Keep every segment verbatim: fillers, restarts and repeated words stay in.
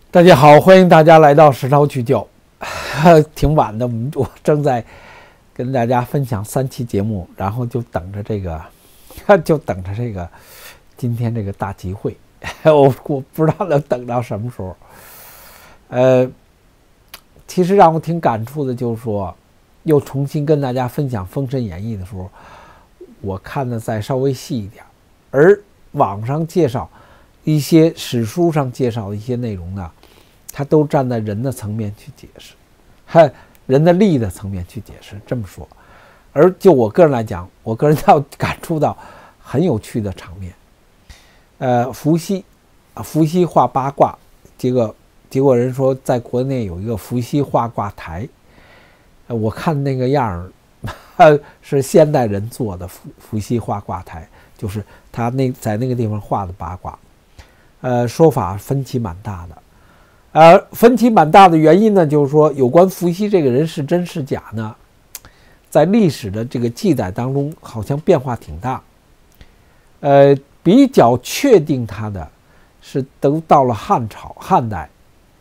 大家好，欢迎大家来到实操去教。挺晚的，我们我正在跟大家分享三期节目，然后就等着这个，就等着这个今天这个大集会。我我不知道能等到什么时候。呃，其实让我挺感触的，就是说，又重新跟大家分享《封神演义》的时候，我看的再稍微细一点，而网上介绍一些史书上介绍的一些内容呢，它都站在人的层面去解释，还人的利益的层面去解释。这么说，而就我个人来讲，我个人要感触到很有趣的场面。呃，伏羲啊，伏羲画八卦，结果结果人说在国内有一个伏羲画卦台，呃、我看那个样儿是现代人做的伏伏羲画卦台，就是他那在那个地方画的八卦。呃，说法分歧蛮大的，呃，分歧蛮大的原因呢，就是说有关伏羲这个人是真是假呢，在历史的这个记载当中，好像变化挺大。呃，比较确定他的是都到了汉朝，汉代，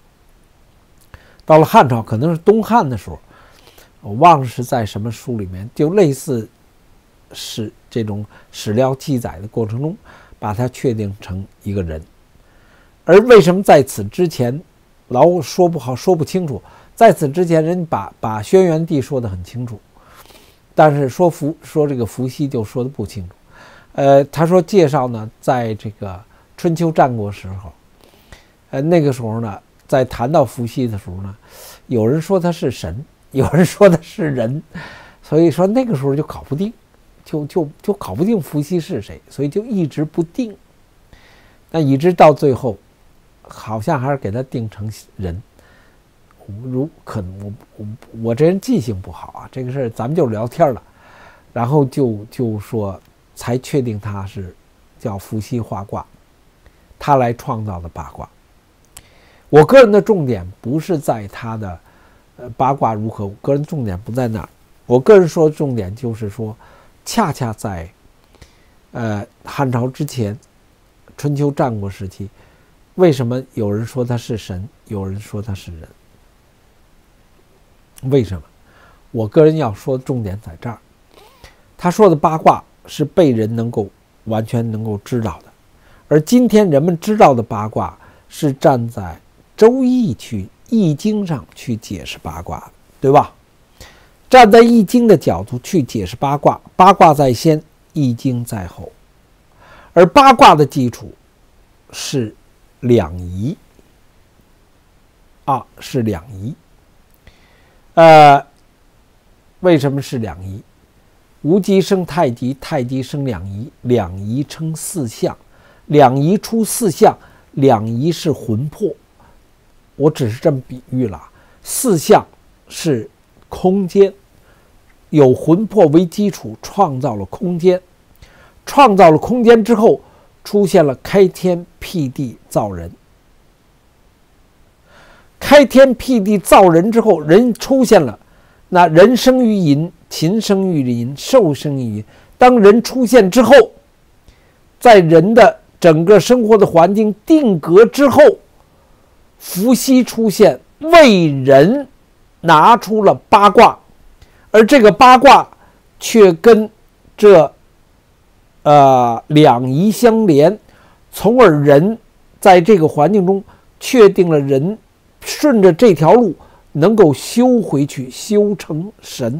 到了汉朝可能是东汉的时候，我忘了是在什么书里面，就类似是这种史料记载的过程中，把它确定成一个人。而为什么在此之前老说不好说不清楚？在此之前，人把把轩辕帝说得很清楚，但是说伏说这个伏羲就说得不清楚。呃，他说介绍呢，在这个春秋战国时候，呃，那个时候呢，在谈到伏羲的时候呢，有人说他是神，有人说他是人，所以说那个时候就搞不定，就就就搞不定伏羲是谁，所以就一直不定。那一直到最后，好像还是给他定成人。如可能我我我这人记性不好啊，这个事儿咱们就聊天了，然后就就说才确定他是叫伏羲画卦，他来创造的八卦。我个人的重点不是在他的呃八卦如何，我个人重点不在那儿。我个人说的重点就是说，恰恰在呃汉朝之前，春秋战国时期。为什么有人说他是神，有人说他是人？为什么？我个人要说的重点在这儿。他说的八卦是被人能够完全能够知道的，而今天人们知道的八卦是站在周易去易经上去解释八卦的，对吧？站在易经的角度去解释八卦，八卦在先，易经在后，而八卦的基础是两仪啊，是两仪。呃，为什么是两仪？无极生太极，太极生两仪，两仪称四象，两仪出四象，两仪是魂魄。我只是这么比喻了。四象是空间，有魂魄为基础，创造了空间，创造了空间之后，出现了开天辟地造人。开天辟地造人之后，人出现了，那人生于寅，禽生于寅，兽生于寅。当人出现之后，在人的整个生活的环境定格之后，伏羲出现，为人拿出了八卦，而这个八卦却跟这呃两仪相连，从而人在这个环境中确定了人顺着这条路能够修回去，修成神。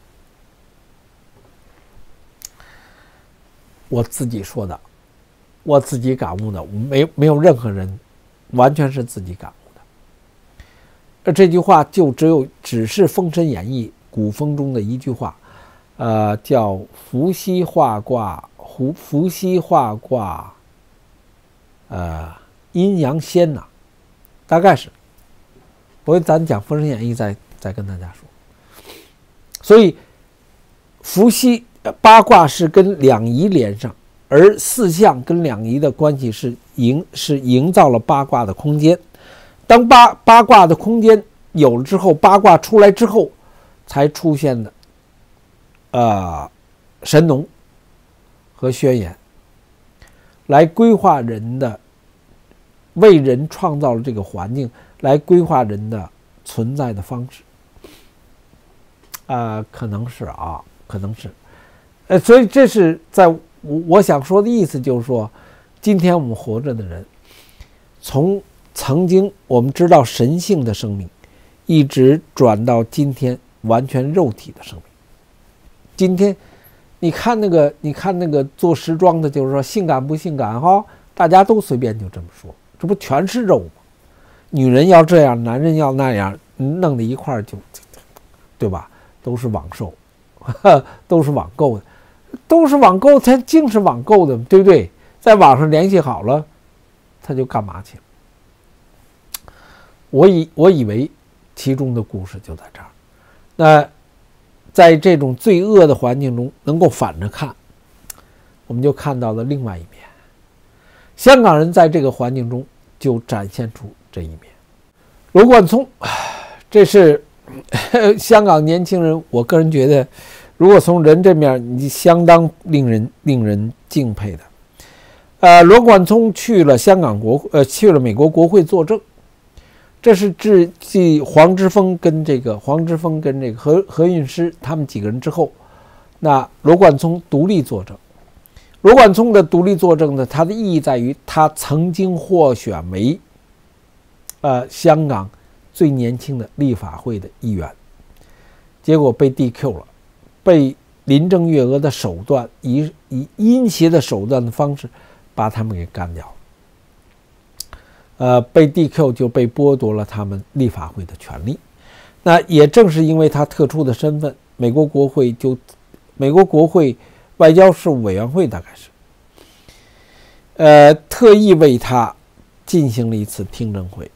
我自己说的，我自己感悟的，没没有任何人，完全是自己感悟的。而这句话就只有只是《封神演义》古风中的一句话，呃，叫伏羲画卦，伏伏羲画卦，呃，阴阳先呐、啊，大概是。不过咱讲《封神演义》再再跟大家说。所以伏羲八卦是跟两仪连上，而四象跟两仪的关系是营是营造了八卦的空间。当八八卦的空间有了之后，八卦出来之后，才出现的呃神农和轩辕，来规划人的为人创造了这个环境，来规划人的存在的方式。啊、呃，可能是啊，可能是，呃，所以这是在我我想说的意思，就是说，今天我们活着的人，从曾经我们知道神性的生命，一直转到今天完全肉体的生命。今天，你看那个，你看那个做时装的，就是说性感不性感哈，大家都随便就这么说，这不全是肉吗？女人要这样，男人要那样，弄得一块儿就，对吧？都是网售，都是网购的，都是网购，它净是网购的，对不对？在网上联系好了，他就干嘛去了？我以我以为其中的故事就在这儿。那在这种罪恶的环境中，能够反着看，我们就看到了另外一面。香港人在这个环境中就展现出这一面。罗冠聪，这是香港年轻人，我个人觉得，如果从人这面，你相当令人令人敬佩的。呃，罗冠聪去了香港国，呃，去了美国国会作证，这是继继黄之锋跟这个黄之锋跟这个何何韵诗他们几个人之后，那罗冠聪独立作证。罗冠聪的独立作证呢，它的意义在于他曾经获选为，呃，香港最年轻的立法会的议员，结果被 D Q 了，被林郑月娥的手段以以阴邪的手段的方式把他们给干掉了。呃，被 D Q 就被剥夺了他们立法会的权利。那也正是因为他特殊的身份，美国国会就美国国会外交事务委员会大概是，呃，特意为他进行了一次听证会。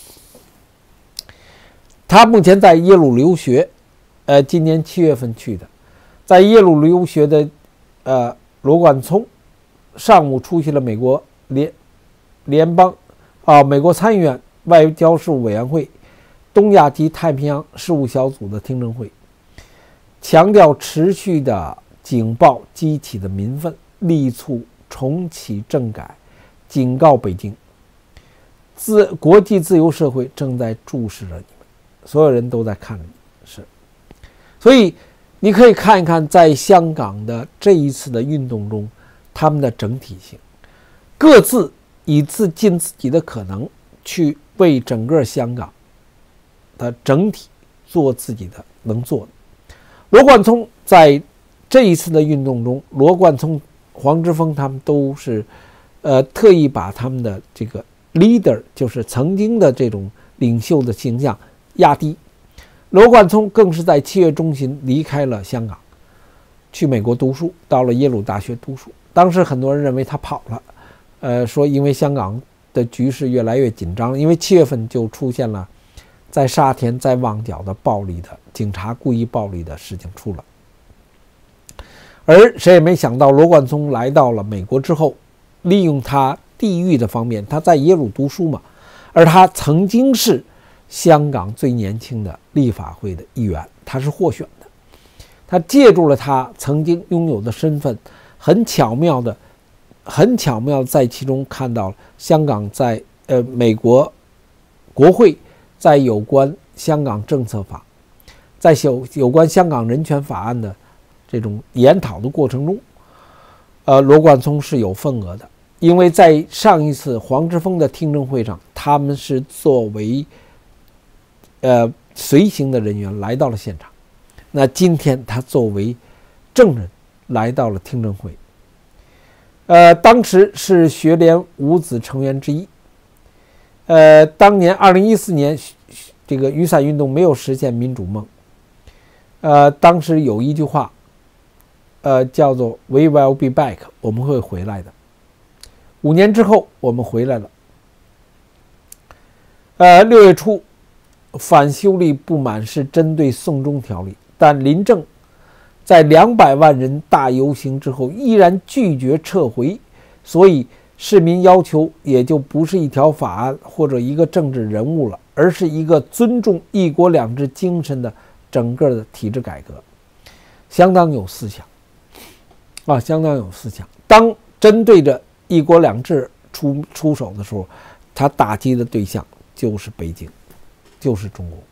他目前在耶鲁留学，呃，今年七月份去的，在耶鲁留学的，呃，罗冠聪上午出席了美国联联邦啊美国参议院外交事务委员会东亚及太平洋事务小组的听证会，强调持续的警报激起的民愤，力促重启政改，警告北京，自国际自由社会正在注视着你们，所有人都在看着你，是，所以你可以看一看，在香港的这一次的运动中，他们的整体性，各自以自尽自己的可能去为整个香港的整体做自己的能做的。罗冠聪在这一次的运动中，罗冠聪、黄之锋他们都是，呃，特意把他们的这个 leader， 就是曾经的这种领袖的形象压低。罗冠聪更是在七月中旬离开了香港，去美国读书，到了耶鲁大学读书。当时很多人认为他跑了，呃，说因为香港的局势越来越紧张，因为七月份就出现了在沙田、在旺角的暴力的警察故意暴力的事情出了。而谁也没想到，罗冠聪来到了美国之后，利用他地域的方面，他在耶鲁读书嘛，而他曾经是香港最年轻的立法会的议员，他是获选的。他借助了他曾经拥有的身份，很巧妙的、很巧妙的在其中看到了香港在呃美国国会在有关香港政策法，在有有关香港人权法案的这种研讨的过程中，呃，罗冠聪是有份额的，因为在上一次黄之锋的听证会上，他们是作为呃随行的人员来到了现场。那今天他作为证人来到了听证会，呃，当时是学联五子成员之一。呃，当年二零一四年这个雨伞运动没有实现民主梦，呃，当时有一句话，呃，叫做 "We will be back"， 我们会回来的。五年之后，我们回来了。呃，六月初，反修例不满是针对送中条例，但林郑在两百万人大游行之后依然拒绝撤回，所以市民要求也就不是一条法案或者一个政治人物了，而是一个尊重一国两制精神的整个的体制改革，相当有思想啊，相当有思想。当针对着一国两制出出手的时候， 他打击的对象就是北京，就是中国。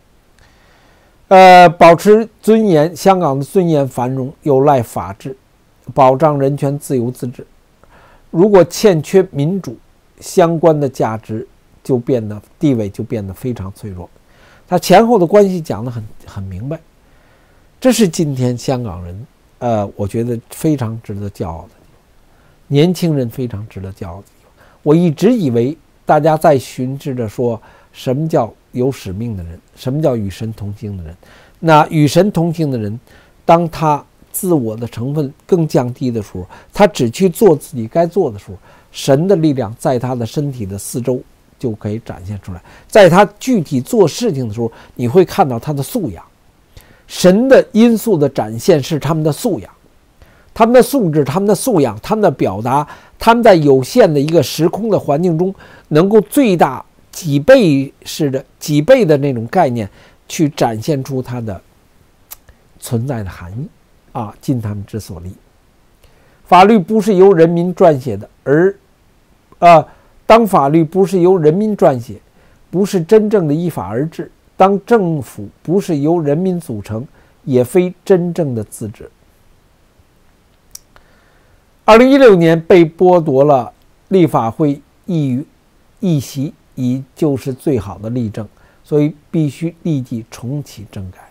呃，保持尊严，香港的尊严繁荣有赖法治，保障人权、自由、自治。如果欠缺民主，相关的价值就变得地位就变得非常脆弱。他前后的关系讲得很很明白，这是今天香港人，呃，我觉得非常值得骄傲的地方，年轻人非常值得骄傲的地方。我一直以为大家在寻思着说，什么叫有使命的人，什么叫与神同行的人。那与神同行的人，当他自我的成分更降低的时候，他只去做自己该做的时候，神的力量在他的身体的四周就可以展现出来。在他具体做事情的时候，你会看到他的素养。神的因素的展现是他们的素养，他们的素质，他们的素养，他们的表达，他们在有限的一个时空的环境中，能够最大几倍式的几倍的那种概念去展现出它的存在的含义啊，尽他们之所力。法律不是由人民撰写的，而啊，当法律不是由人民撰写，不是真正的依法而治；当政府不是由人民组成，也非真正的自治。二零一六年被剥夺了立法会议议席，已就是最好的例证，所以必须立即重启政改。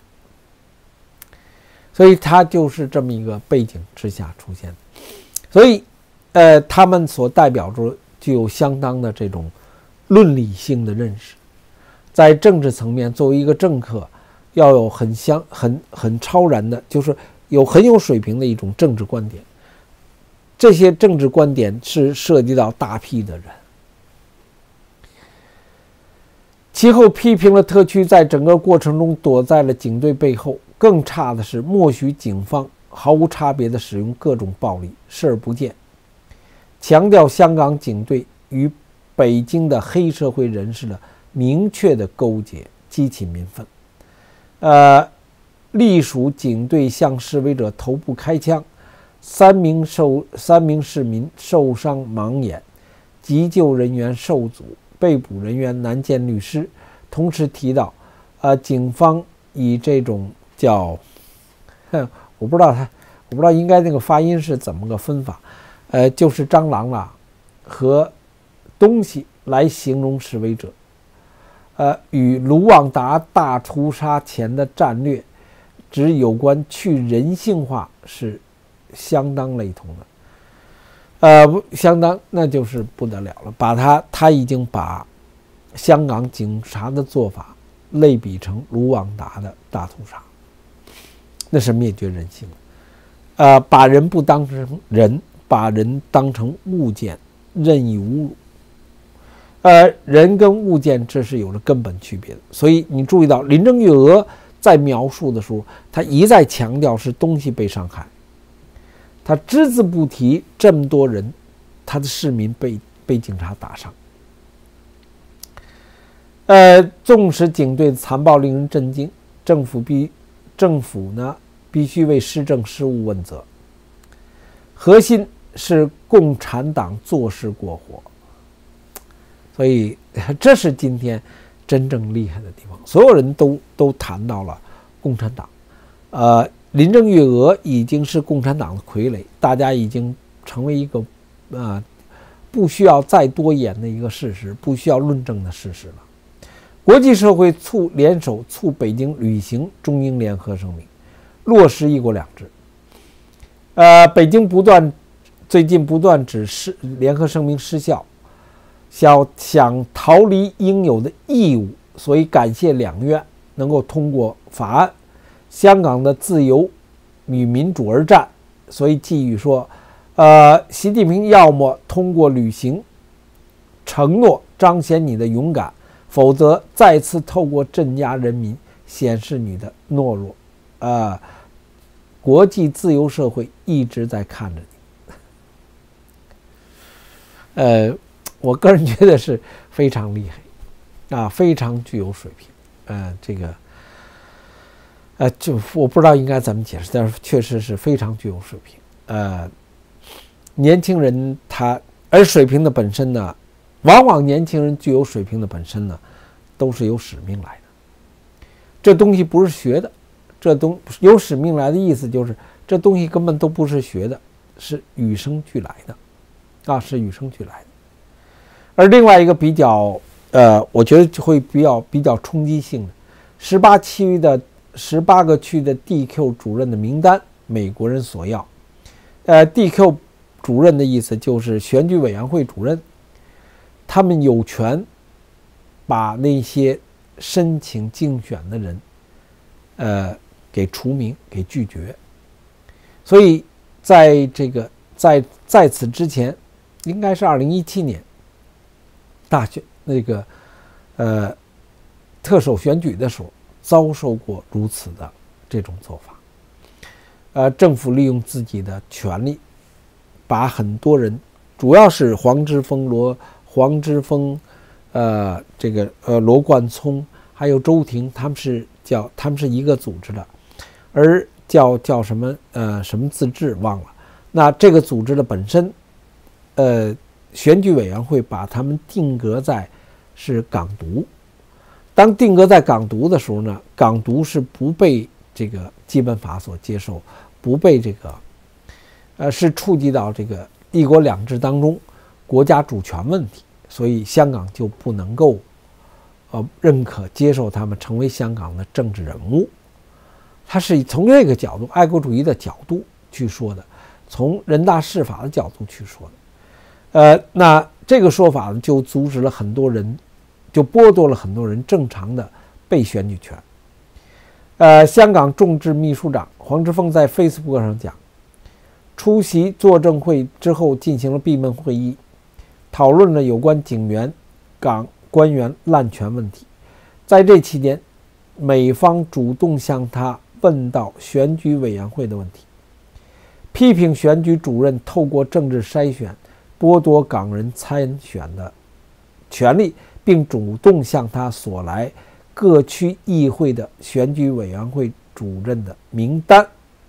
所以它就是这么一个背景之下出现的。所以，呃，他们所代表着具有相当的这种论理性的认识，在政治层面，作为一个政客，要有很相很很超然的，就是有很有水平的一种政治观点。这些政治观点是涉及到大批的人。其后批评了特区在整个过程中躲在了警队背后，更差的是默许警方毫无差别地使用各种暴力，视而不见，强调香港警队与北京的黑社会人士的明确的勾结，激起民愤。呃，隶属警队向示威者头部开枪，三名受三名市民受伤盲眼，急救人员受阻，被捕人员难见律师。同时提到，呃，警方以这种叫，我不知道他，我不知道应该那个发音是怎么个分法，呃，就是蟑螂啦和东西来形容示威者，呃，与卢旺达大屠杀前的战略只有关去人性化是相当雷同的，呃，相当那就是不得了了，把他他已经把香港警察的做法类比成卢旺达的大屠杀，那是灭绝人性的。呃，把人不当成人，把人当成物件，任意侮辱。呃，人跟物件这是有着根本区别的。所以你注意到林郑月娥在描述的时候，他一再强调是东西被伤害，他只字不提这么多人，他的市民被被警察打伤。呃，纵使警队的残暴令人震惊，政府必政府呢必须为施政失误问责。核心是共产党做事过火，所以这是今天真正厉害的地方。所有人都都谈到了共产党，呃，林郑月娥已经是共产党的傀儡，大家已经成为一个呃不需要再多言的一个事实，不需要论证的事实了。国际社会促联手促北京履行中英联合声明，落实一国两制。呃，北京不断最近不断指示联合声明失效，想想逃离应有的义务，所以感谢两院能够通过法案，香港的自由与民主而战，所以寄语说，呃，习近平要么通过履行承诺彰显你的勇敢，否则再次透过镇压人民显示你的懦弱。呃，国际自由社会一直在看着你。呃，我个人觉得是非常厉害啊，非常具有水平。呃，这个呃，就我不知道应该怎么解释，但是确实是非常具有水平。呃，年轻人他而水平的本身呢， 往往年轻人具有水平的本身呢，都是有使命来的。这东西不是学的，这东有使命来的意思就是这东西根本都不是学的，是与生俱来的，啊，是与生俱来的。而另外一个比较，呃，我觉得就会比较比较冲击性的，十八区的十八个区的 D Q 主任的名单，美国人所要。呃 ，D Q 主任的意思就是选举委员会主任，他们有权把那些申请竞选的人，呃，给除名、给拒绝。所以，在这个在在此之前，应该是二零一七年大选那个呃特首选举的时候，遭受过如此的这种做法。呃，政府利用自己的权力，把很多人，主要是黄之锋、罗黄之锋，呃，这个呃罗冠聪，还有周庭，他们是叫他们是一个组织的，而叫叫什么呃什么自治忘了。那这个组织的本身，呃，选举委员会把他们定格在是港独。当定格在港独的时候呢，港独是不被这个基本法所接受，不被这个，呃，是触及到这个一国两制当中国家主权问题，所以香港就不能够，呃，认可接受他们成为香港的政治人物。他是从这个角度，爱国主义的角度去说的，从人大释法的角度去说的。呃，那这个说法就阻止了很多人，就剥夺了很多人正常的被选举权。呃，香港众志秘书长黄之锋在 Facebook 上讲，出席作证会之后进行了闭门会议，讨论了有关警员、港官员滥权问题。在这期间，美方主动向他问到选举委员会的问题，批评选举主任透过政治筛选剥夺港人参选的权利，并主动向他索来各区议会的选举委员会主任的名单。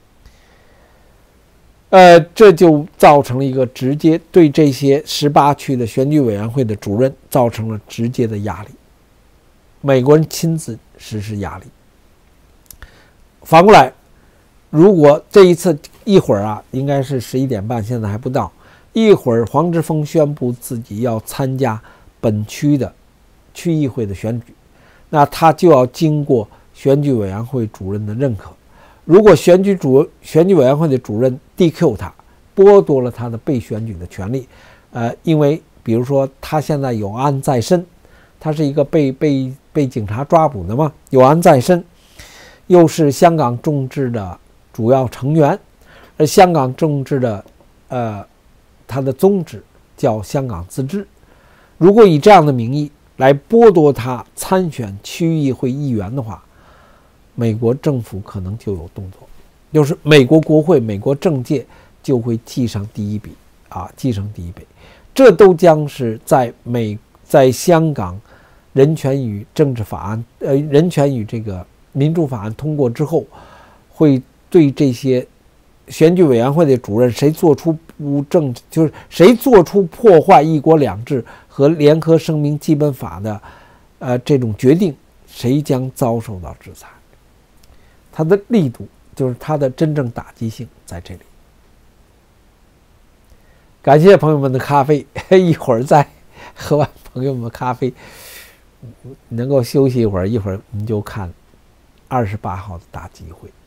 呃，这就造成了一个直接对这些十八区的选举委员会的主任造成了直接的压力。美国人亲自实施压力。反过来，如果这一次一会儿啊，应该是十一点半，现在还不到。一会儿黄之锋宣布自己要参加本区的区议会的选举，那他就要经过选举委员会主任的认可。如果选举主选举委员会的主任 D Q 他，剥夺了他的被选举的权利，呃，因为比如说他现在有案在身，他是一个被被被警察抓捕的嘛，有案在身，又是香港众志的主要成员，而香港众志的呃他的宗旨叫香港自治。如果以这样的名义来剥夺他参选区议会议员的话，美国政府可能就有动作，就是美国国会、美国政界就会记上第一笔啊，记上第一笔。这都将是在美在香港人权与政治法案，呃，人权与这个民主法案通过之后，会对这些选举委员会的主任谁做出不正，就是谁做出破坏一国两制和联合声明基本法的，呃，这种决定，谁将遭受到制裁。它的力度就是它的真正打击性在这里。感谢朋友们的咖啡，一会儿再喝完朋友们的咖啡，能够休息一会儿，一会儿我们就看二十八号的大集会。